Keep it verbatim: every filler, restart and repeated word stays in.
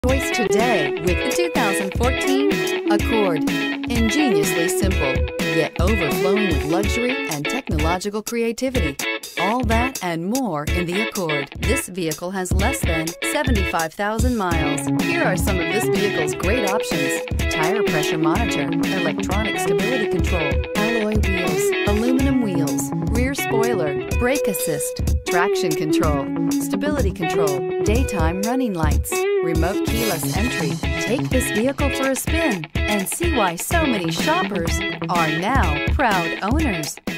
Choice today with the two thousand fourteen Accord. Ingeniously simple, yet overflowing with luxury and technological creativity. All that and more in the Accord. This vehicle has less than seventy-five thousand miles. Here are some of this vehicle's great options: tire pressure monitor, electronic stability control, alloy wheels, aluminum wheels, rear spoiler, brake assist, traction control, stability control, daytime running lights, remote keyless entry. Take this vehicle for a spin and see why so many shoppers are now proud owners.